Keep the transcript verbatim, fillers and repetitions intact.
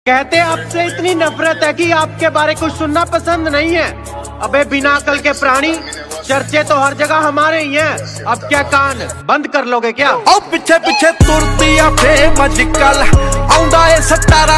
कहते आपसे इतनी नफरत है कि आपके बारे कुछ सुनना पसंद नहीं है। अबे बिना अकल के प्राणी, चर्चे तो हर जगह हमारे ही हैं। अब क्या कान बंद कर लोगे क्या? और पीछे पीछे तुरती आ फेम अजकल आउंदा ए सतारा